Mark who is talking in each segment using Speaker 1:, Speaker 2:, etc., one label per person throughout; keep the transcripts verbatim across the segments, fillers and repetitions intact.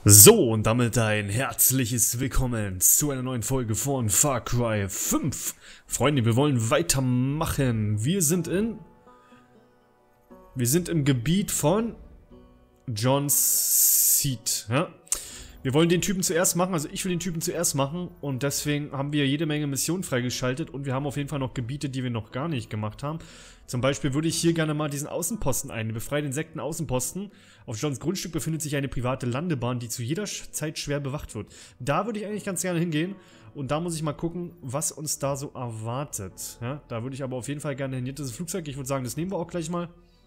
Speaker 1: So, und damit ein herzliches Willkommen zu einer neuen Folge von Far Cry fünf. Freunde, wir wollen weitermachen. Wir sind in... Wir sind im Gebiet von... John Seed, ja? Wir wollen den Typen zuerst machen, also ich will den Typen zuerst machen. Und deswegen haben wir jede Menge Missionen freigeschaltet. Und wir haben auf jeden Fall noch Gebiete, die wir noch gar nicht gemacht haben. Zum Beispiel würde ich hier gerne mal diesen Außenposten einnehmen. Befreie den Sekten-Außenposten. Auf Johns Grundstück befindet sich eine private Landebahn, die zu jeder Zeit schwer bewacht wird. Da würde ich eigentlich ganz gerne hingehen. Und da muss ich mal gucken, was uns da so erwartet. Ja, da würde ich aber auf jeden Fall gerne hin. Hier das Flugzeug, ich würde sagen, das nehmen wir auch gleich mal.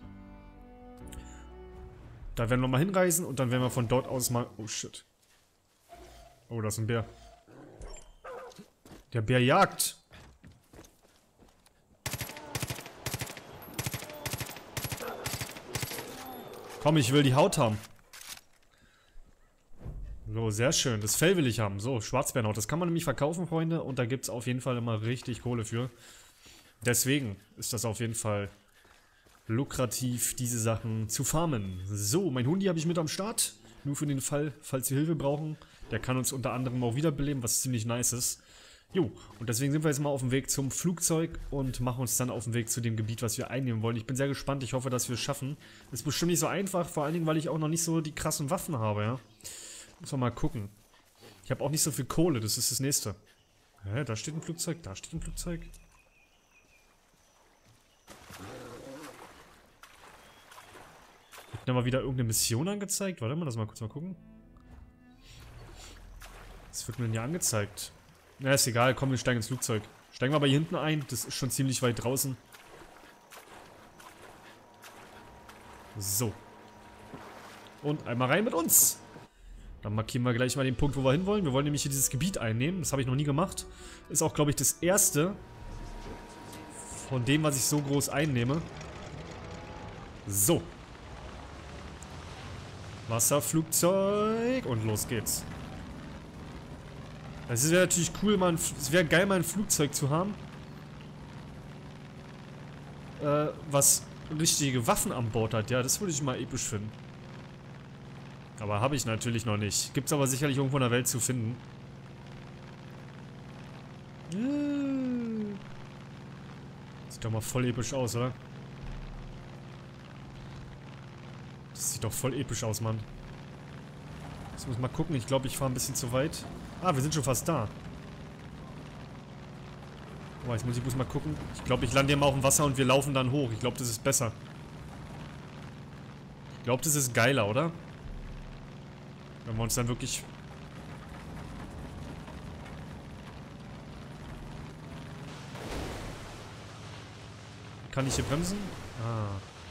Speaker 1: Da werden wir mal hinreisen und dann werden wir von dort aus mal... Oh shit. Oh, da ist ein Bär. Der Bär jagt. Komm, ich will die Haut haben. So, sehr schön. Das Fell will ich haben. So, Schwarzbärenhaut. Das kann man nämlich verkaufen, Freunde. Und da gibt es auf jeden Fall immer richtig Kohle für. Deswegen ist das auf jeden Fall lukrativ, diese Sachen zu farmen. So, mein Hundi habe ich mit am Start. Nur für den Fall, falls wir Hilfe brauchen. Der kann uns unter anderem auch wiederbeleben, was ziemlich nice ist. Jo, und deswegen sind wir jetzt mal auf dem Weg zum Flugzeug und machen uns dann auf den Weg zu dem Gebiet, was wir einnehmen wollen. Ich bin sehr gespannt, ich hoffe, dass wir es schaffen. Das ist bestimmt nicht so einfach, vor allen Dingen, weil ich auch noch nicht so die krassen Waffen habe, ja. Muss man mal gucken. Ich habe auch nicht so viel Kohle, das ist das nächste. Hä, da steht ein Flugzeug, da steht ein Flugzeug. Wird mir mal wieder irgendeine Mission angezeigt? Warte mal, lass mal kurz mal gucken. Was wird mir denn hier angezeigt? Na, ist egal, komm, wir steigen ins Flugzeug. Steigen wir aber hier hinten ein, das ist schon ziemlich weit draußen. So. Und einmal rein mit uns. Dann markieren wir gleich mal den Punkt, wo wir hinwollen. Wir wollen nämlich hier dieses Gebiet einnehmen, das habe ich noch nie gemacht. Ist auch, glaube ich, das erste von dem, was ich so groß einnehme. So. Wasserflugzeug und los geht's. Es wäre natürlich cool, man, es wäre geil, mal ein Flugzeug zu haben, äh, was richtige Waffen an Bord hat. Ja, das würde ich mal episch finden. Aber habe ich natürlich noch nicht. Gibt es aber sicherlich irgendwo in der Welt zu finden. Sieht doch mal voll episch aus, oder? Das sieht doch voll episch aus, Mann. Jetzt muss ich mal gucken. Ich glaube, ich fahre ein bisschen zu weit. Ah, wir sind schon fast da. Oh, jetzt muss ich muss mal gucken. Ich glaube, ich lande hier mal auf dem Wasser und wir laufen dann hoch. Ich glaube, das ist besser. Ich glaube, das ist geiler, oder? Wenn wir uns dann wirklich... Kann ich hier bremsen? Ah.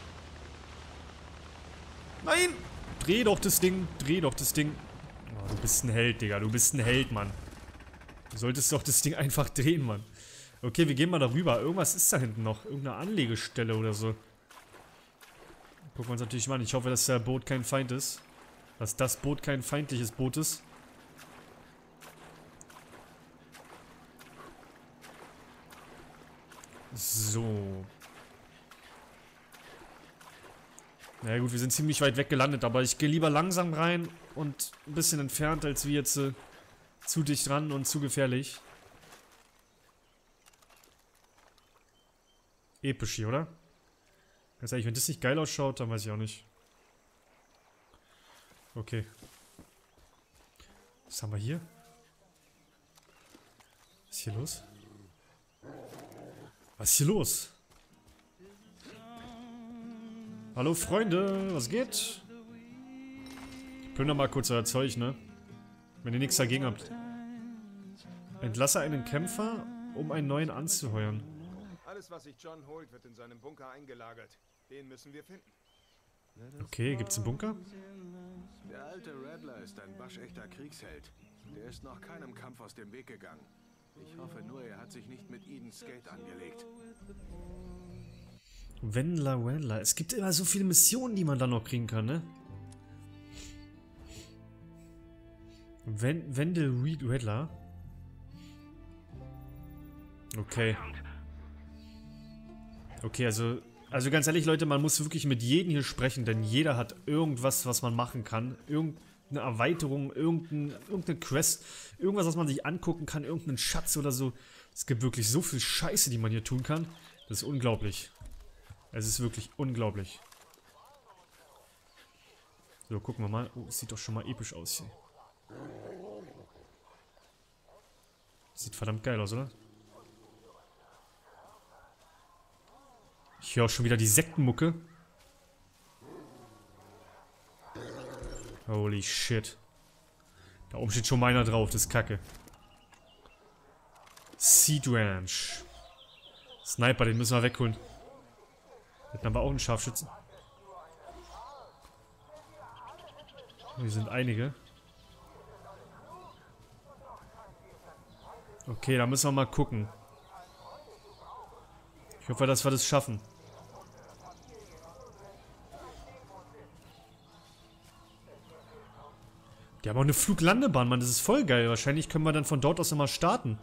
Speaker 1: Nein! Dreh doch das Ding. Dreh doch das Ding. Oh, du bist ein Held, Digga. Du bist ein Held, Mann. Du solltest doch das Ding einfach drehen, Mann. Okay, wir gehen mal darüber. Irgendwas ist da hinten noch. Irgendeine Anlegestelle oder so. Gucken wir uns natürlich mal an. Ich hoffe, dass der Boot kein Feind ist. Dass das Boot kein feindliches Boot ist. So. Na ja, gut, wir sind ziemlich weit weg gelandet, aber ich gehe lieber langsam rein und ein bisschen entfernt, als wie jetzt äh, zu dicht dran und zu gefährlich. Episch hier, oder? Ganz ehrlich, wenn das nicht geil ausschaut, dann weiß ich auch nicht. Okay. Was haben wir hier? Was ist hier los? Was ist hier los? Hallo Freunde, was geht? Ich plünder mal kurz euer Zeug, ne? Wenn ihr nichts dagegen habt. Entlasse einen Kämpfer, um einen neuen anzuheuern.
Speaker 2: Alles, was sich John holt, wird in seinem Bunker eingelagert. Den müssen wir finden.
Speaker 1: Okay, gibt's einen Bunker?
Speaker 2: Der alte Rattler ist ein waschechter Kriegsheld. Der ist noch keinem Kampf aus dem Weg gegangen. Ich hoffe nur, er hat sich nicht mit Eden's Gate angelegt.
Speaker 1: Wendler, Wendler. Es gibt immer so viele Missionen, die man dann noch kriegen kann, ne? Wen Wendell Reed Redler. Okay. Okay, also Also ganz ehrlich, Leute, man muss wirklich mit jedem hier sprechen, denn jeder hat irgendwas, was man machen kann. Irgendeine irgendeine Erweiterung, irgendein, irgendeine Quest, irgendwas, was man sich angucken kann, irgendeinen Schatz oder so. Es gibt wirklich so viel Scheiße, die man hier tun kann. Das ist unglaublich. Es ist wirklich unglaublich. So, gucken wir mal. Oh, sieht doch schon mal episch aus hier. Sieht verdammt geil aus, oder? Ich höre auch schon wieder die Sektenmucke. Holy shit. Da oben steht schon mal einer drauf, das ist kacke. Seed Ranch. Sniper, den müssen wir wegholen. Dann haben wir auch einen Scharfschützen. Hier sind einige. Okay, da müssen wir mal gucken. Ich hoffe, dass wir das schaffen. Die haben auch eine Fluglandebahn, Mann. Das ist voll geil. Wahrscheinlich können wir dann von dort aus immer starten.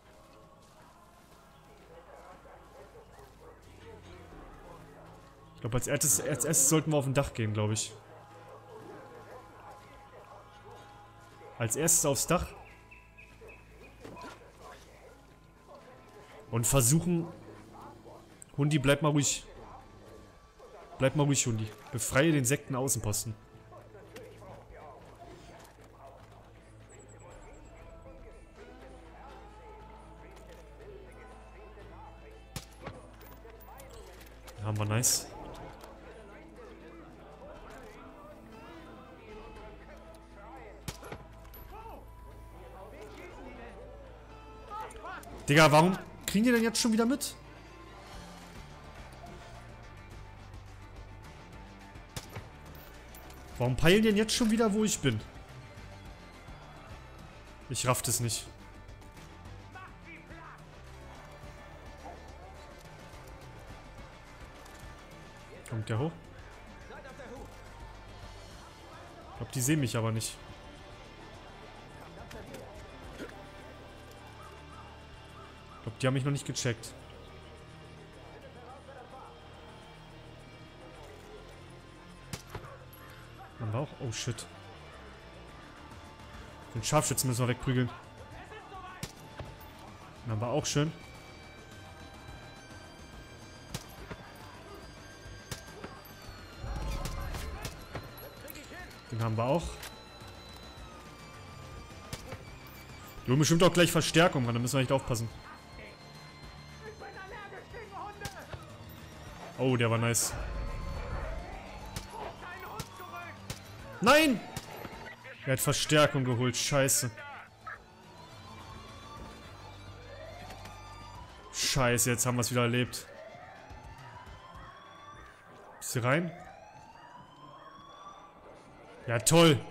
Speaker 1: Ich glaube, als erstes, als erstes sollten wir auf ein Dach gehen, glaube ich. Als erstes aufs Dach. Und versuchen... Hundi, bleib mal ruhig. Bleib mal ruhig, Hundi. Befreie den Sekten-Außenposten. Haben wir nice. Digga, warum kriegen die denn jetzt schon wieder mit? Warum peilen die denn jetzt schon wieder, wo ich bin? Ich raff das nicht. Kommt der hoch? Ich glaube, die sehen mich aber nicht. Ich glaube, die haben mich noch nicht gecheckt. Haben wir auch? Oh shit. Den Scharfschützen müssen wir wegprügeln. Den haben wir auch schön. Den haben wir auch. Die holen bestimmt auch gleich Verstärkung, da müssen wir echt aufpassen. Oh, der war nice. Nein! Er hat Verstärkung geholt, scheiße. Scheiße, jetzt haben wir es wieder erlebt. Ist hier rein? Ja, toll.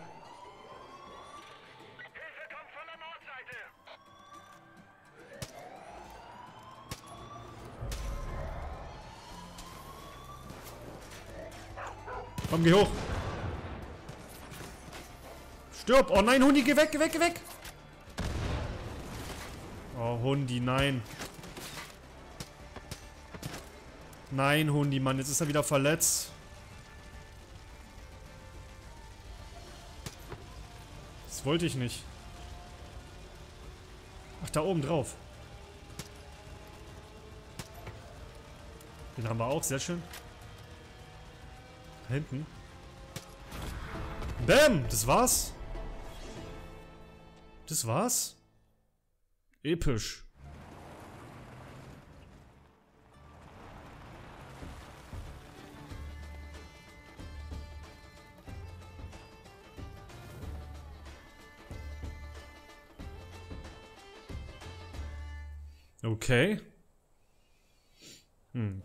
Speaker 1: Komm, geh hoch. Stirb. Oh nein, Hundi, geh weg, geh weg, geh weg. Oh, Hundi, nein. Nein, Hundi, Mann, jetzt ist er wieder verletzt. Das wollte ich nicht. Ach, da oben drauf. Den haben wir auch, sehr schön. Da hinten. Bam! Das war's. Das war's. Episch. Okay. Hm.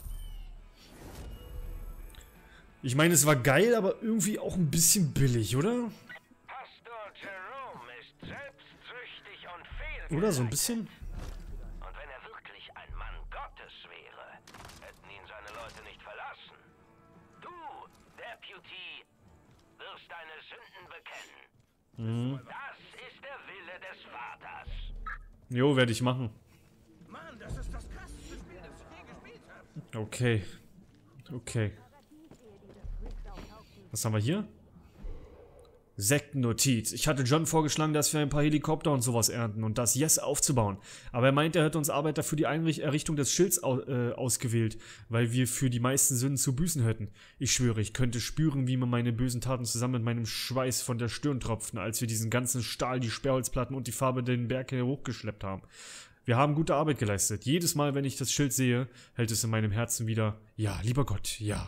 Speaker 1: Ich meine, es war geil, aber irgendwie auch ein bisschen billig, oder?
Speaker 3: Pastor Jerome ist selbstsüchtig und fehlgeleitet.
Speaker 1: Oder so ein bisschen?
Speaker 3: Und wenn er wirklich ein Mann Gottes wäre, hätten ihn seine Leute nicht verlassen. Du, Deputy, wirst deine Sünden bekennen.
Speaker 1: Mhm.
Speaker 3: Das ist der Wille des Vaters.
Speaker 1: Jo, werde ich machen.
Speaker 2: Mann, das ist das krasseste Spiel, das ich je gespielt habe.
Speaker 1: Okay. Okay. Was haben wir hier? Sektennotiz. Ich hatte John vorgeschlagen, dass wir ein paar Helikopter und sowas ernten und das Yes aufzubauen. Aber er meinte, er hätte uns Arbeiter für die Einricht Errichtung des Schilds au äh, ausgewählt, weil wir für die meisten Sünden zu büßen hätten. Ich schwöre, ich könnte spüren, wie mir meine bösen Taten zusammen mit meinem Schweiß von der Stirn tropften, als wir diesen ganzen Stahl, die Sperrholzplatten und die Farbe den Berg hochgeschleppt haben. Wir haben gute Arbeit geleistet. Jedes Mal, wenn ich das Schild sehe, hält es in meinem Herzen wieder, ja, lieber Gott, ja.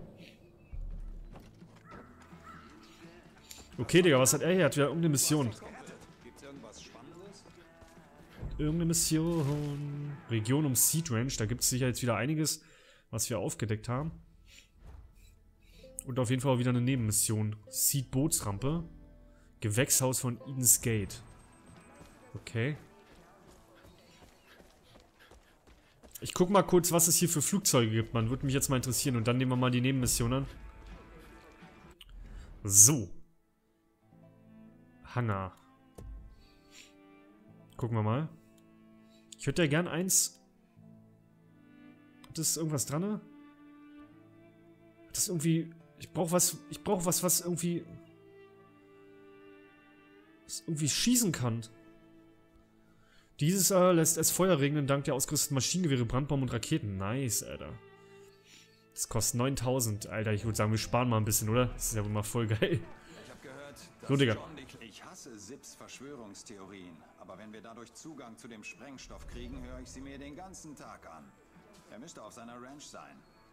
Speaker 1: Okay, Digga, was hat er hier? Hat wieder irgendeine Mission. Irgendeine Mission. Region um Seed Ranch. Da gibt es sicher jetzt wieder einiges, was wir aufgedeckt haben. Und auf jeden Fall auch wieder eine Nebenmission. Seed Bootsrampe. Gewächshaus von Eden's Gate. Okay. Ich guck mal kurz, was es hier für Flugzeuge gibt, man. Würde mich jetzt mal interessieren. Und dann nehmen wir mal die Nebenmission an. So. Hangar. Gucken wir mal. Ich hätte ja gern eins. Hat das irgendwas dran? Hat das irgendwie... Ich brauche was... Ich brauche was, was irgendwie... Was irgendwie schießen kann. Dieses äh, lässt es Feuer regnen dank der ausgerüsteten Maschinengewehre, Brandbaum und Raketen. Nice, Alter. Das kostet neuntausend. Alter, ich würde sagen, wir sparen mal ein bisschen, oder? Das ist ja wohl mal voll geil.
Speaker 4: Ich hab gehört, dass
Speaker 1: So, Digga.
Speaker 4: Ich hasse Sips Verschwörungstheorien, aber wenn wir dadurch Zugang zu dem Sprengstoff kriegen, höre ich sie mir den ganzen Tag an. Er müsste auf seiner Ranch sein.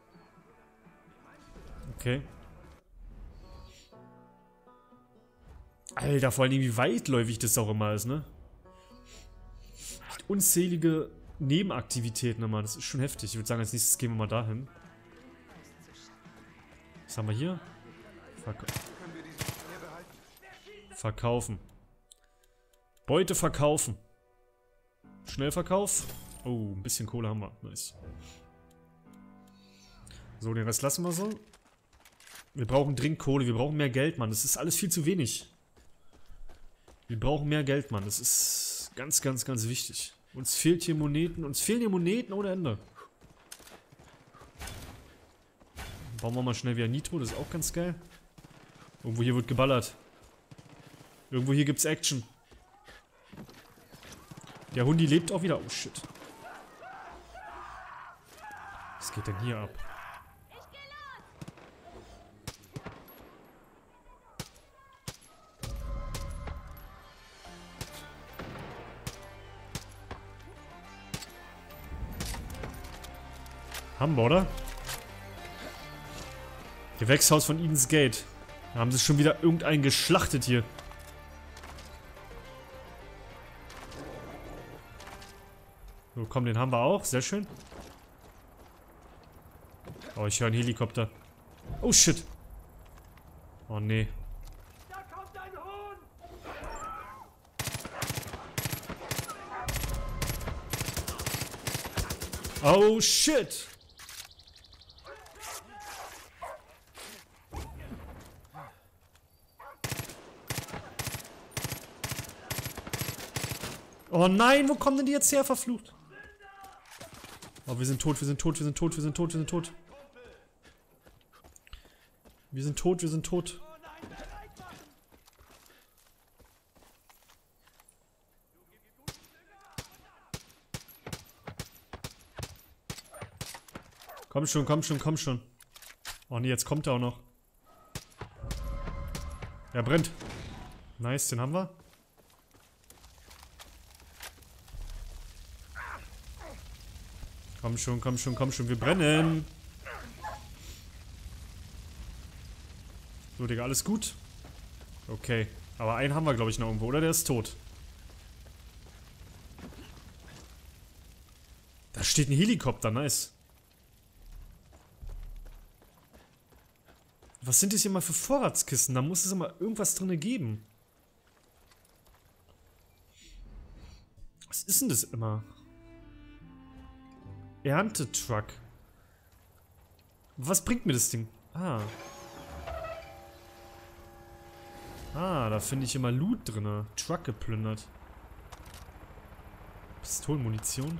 Speaker 1: Okay. Alter, vor allem wie weitläufig das auch immer ist, ne? Unzählige Nebenaktivitäten immer, das ist schon heftig. Ich würde sagen, als nächstes gehen wir mal dahin. Was haben wir hier? Verka Verkaufen. Beute verkaufen. Schnellverkauf. Oh, ein bisschen Kohle haben wir. Nice. So, den Rest lassen wir so. Wir brauchen dringend Kohle. Wir brauchen mehr Geld, Mann. Das ist alles viel zu wenig. Wir brauchen mehr Geld, Mann. Das ist ganz, ganz, ganz wichtig. Uns fehlt hier Moneten. Uns fehlen hier Moneten ohne Ende. Bauen wir mal schnell wieder Nitro. Das ist auch ganz geil. Irgendwo hier wird geballert. Irgendwo hier gibt's Action. Der Hundi lebt auch wieder. Oh shit. Was geht denn hier ab? Haben wir, oder? Gewächshaus von Eden's Gate. Da haben sie schon wieder irgendeinen geschlachtet hier. So, komm, den haben wir auch. Sehr schön. Oh, ich höre einen Helikopter. Oh, shit. Oh, nee.
Speaker 3: Da kommt ein Huhn!
Speaker 1: Oh, shit. Oh nein, wo kommen denn die jetzt her, verflucht? Oh, wir sind tot, wir sind tot, wir sind tot, wir sind tot, wir sind tot. Wir sind tot, wir sind tot. Komm schon, komm schon, komm schon. Oh ne, jetzt kommt er auch noch. Er brennt. Nice, den haben wir. Komm schon, komm schon, komm schon, wir brennen. So, Digga, alles gut? Okay. Aber einen haben wir, glaube ich, noch irgendwo, oder? Der ist tot. Da steht ein Helikopter, nice. Was sind das hier mal für Vorratskisten? Da muss es immer irgendwas drin geben. Was ist denn das immer? Erntetruck. Was bringt mir das Ding? Ah. Ah, da finde ich immer Loot drin. Truck geplündert. Pistolenmunition.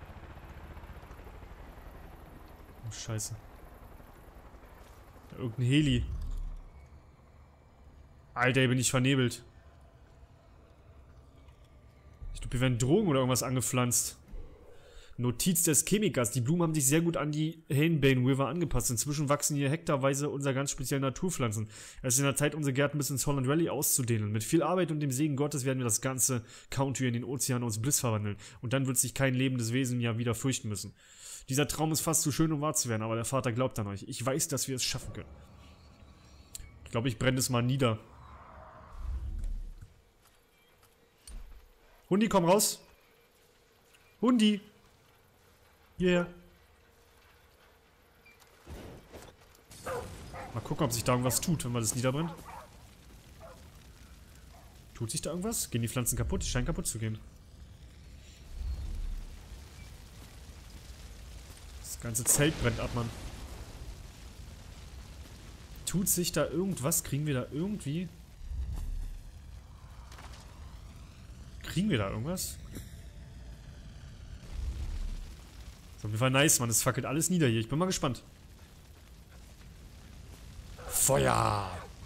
Speaker 1: Oh, scheiße. Da irgendein Heli. Alter, bin ich vernebelt. Ich glaube, hier werden Drogen oder irgendwas angepflanzt. Notiz des Chemikers. Die Blumen haben sich sehr gut an die Hainbane River angepasst. Inzwischen wachsen hier hektarweise unsere ganz speziellen Naturpflanzen. Es ist in der Zeit, unsere Gärten bis ins Holland Valley auszudehnen. Mit viel Arbeit und dem Segen Gottes werden wir das ganze County in den Ozean aus Bliss verwandeln. Und dann wird sich kein lebendes Wesen ja wieder fürchten müssen. Dieser Traum ist fast zu schön, um wahr zu werden, aber der Vater glaubt an euch. Ich weiß, dass wir es schaffen können. Ich glaube, ich brenne es mal nieder. Hundi, komm raus. Hundi. Yeah. Mal gucken, ob sich da irgendwas tut, wenn man das niederbrennt. Tut sich da irgendwas? Gehen die Pflanzen kaputt? Die scheinen kaputt zu gehen. Das ganze Zelt brennt ab, Mann. Tut sich da irgendwas? Kriegen wir da irgendwie... Kriegen wir da irgendwas? Ist auf jeden Fall nice, Mann. Es fackelt alles nieder hier. Ich bin mal gespannt. Feuer!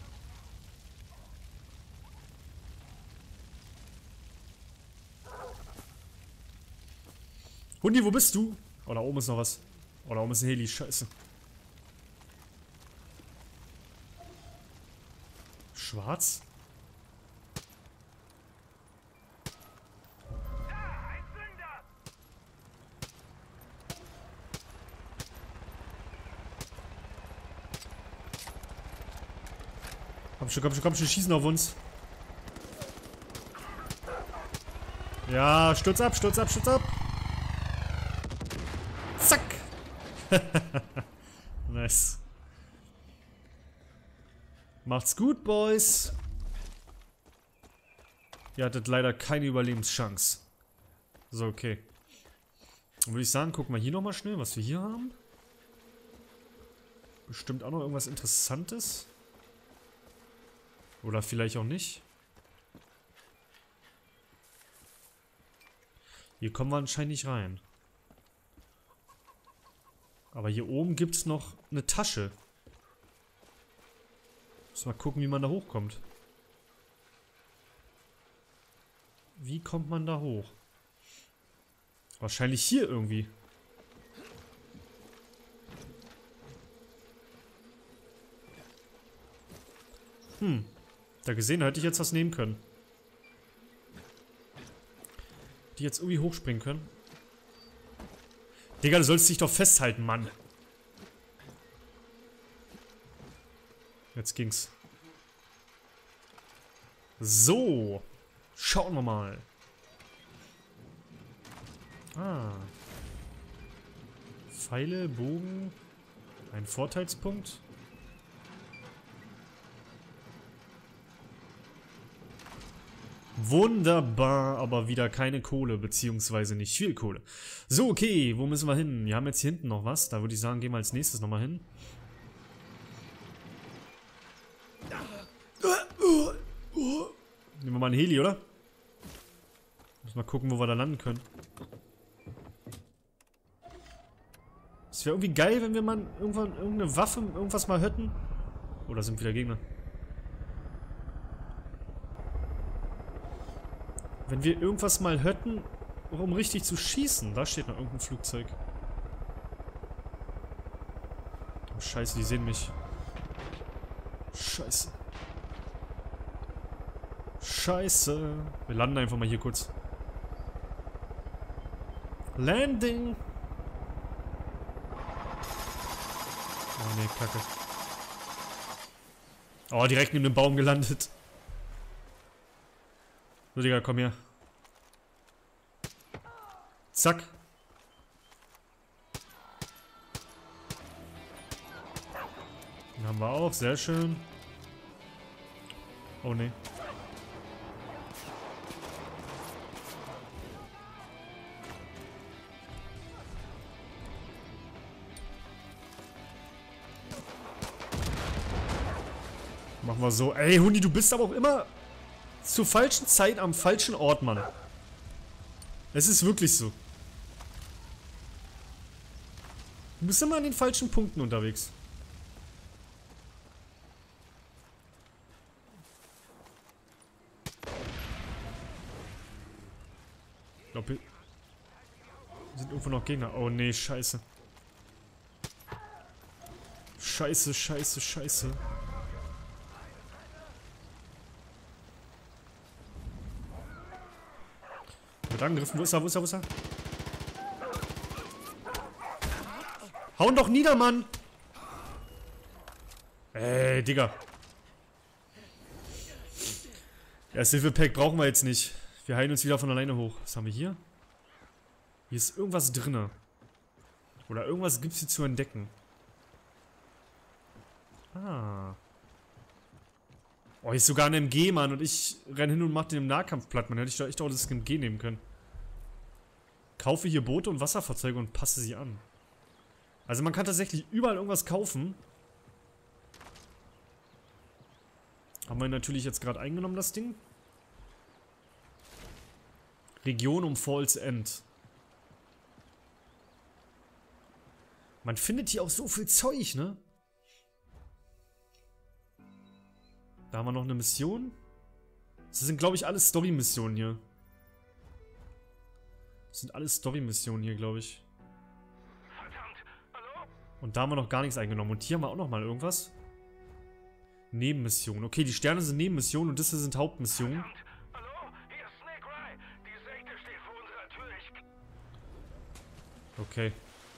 Speaker 1: Hundi, wo bist du? Oh, da oben ist noch was. Oh, da oben ist ein Heli. Scheiße. Schwarz? Komm schon, komm schon, komm schon, schießen auf uns. Ja, stürz ab, stürz ab, stürz ab. Zack. Nice. Macht's gut, Boys. Ihr hattet leider keine Überlebenschance. So, okay. Dann würde ich sagen, gucken wir hier nochmal schnell, was wir hier haben. Bestimmt auch noch irgendwas Interessantes. Oder vielleicht auch nicht. Hier kommen wir anscheinend nicht rein. Aber hier oben gibt es noch eine Tasche. Muss mal gucken, wie man da hochkommt. Wie kommt man da hoch? Wahrscheinlich hier irgendwie. Hm. Da gesehen, hätte ich jetzt was nehmen können. Die jetzt irgendwie hochspringen können. Digga, du sollst dich doch festhalten, Mann. Jetzt ging's. So. Schauen wir mal. Ah. Pfeile, Bogen. Ein Vorteilspunkt. Wunderbar, aber wieder keine Kohle, beziehungsweise nicht viel Kohle. So, okay, wo müssen wir hin? Wir haben jetzt hier hinten noch was. Da würde ich sagen, gehen wir als nächstes nochmal hin. Nehmen wir mal einen Heli, oder? Muss mal gucken, wo wir da landen können. Es wäre irgendwie geil, wenn wir mal irgendwann irgendeine Waffe, irgendwas mal hätten. Oder sind wieder Gegner? Wenn wir irgendwas mal hätten, um richtig zu schießen. Da steht noch irgendein Flugzeug. Oh, Scheiße, die sehen mich. Scheiße. Scheiße. Wir landen einfach mal hier kurz. Landing. Oh ne, Kacke. Oh, direkt neben dem Baum gelandet. So, Digga, komm her. Zack. Den haben wir auch, sehr schön. Oh ne. Machen wir so. Ey, Hundi, du bist aber auch immer zur falschen Zeit am falschen Ort, Mann. Es ist wirklich so. Du bist immer an den falschen Punkten unterwegs. glaube, hier sind irgendwo noch Gegner. Oh nee, scheiße. Scheiße, scheiße, scheiße. Wird angegriffen. Wo ist er, wo ist er, wo ist er? Hauen doch nieder, Mann! Ey, Digga. Ersthilfe-Pack brauchen wir jetzt nicht. Wir heilen uns wieder von alleine hoch. Was haben wir hier? Hier ist irgendwas drinne. Oder irgendwas gibt es hier zu entdecken. Ah. Oh, hier ist sogar ein M G, Mann. Und ich renne hin und mache den im Nahkampf platt. Man hätte ich doch echt auch das M G nehmen können. Kaufe hier Boote und Wasserfahrzeuge und passe sie an. Also man kann tatsächlich überall irgendwas kaufen. Haben wir natürlich jetzt gerade eingenommen, das Ding. Region um Falls End. Man findet hier auch so viel Zeug, ne? Da haben wir noch eine Mission. Das sind, glaube ich, alles Story-Missionen hier. Das sind alles Story-Missionen hier, glaube ich.
Speaker 3: Verdammt, hallo?
Speaker 1: Und da haben wir noch gar nichts eingenommen. Und hier haben wir auch noch mal irgendwas. Nebenmissionen. Okay, die Sterne sind Nebenmissionen und das hier sind Hauptmissionen.
Speaker 3: Verdammt, hallo? Hier ist Snake Rai. Die Sekte steht vor unserer Tür. Ich...
Speaker 1: Okay.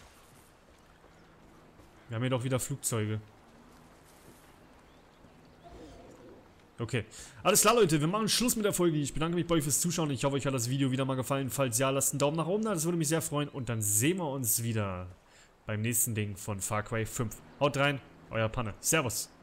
Speaker 1: Wir haben hier doch wieder Flugzeuge. Okay. Alles klar, Leute. Wir machen Schluss mit der Folge. Ich bedanke mich bei euch fürs Zuschauen. Ich hoffe, euch hat das Video wieder mal gefallen. Falls ja, lasst einen Daumen nach oben da. Das würde mich sehr freuen. Und dann sehen wir uns wieder beim nächsten Ding von Far Cry fünf. Haut rein. Euer Panne. Servus.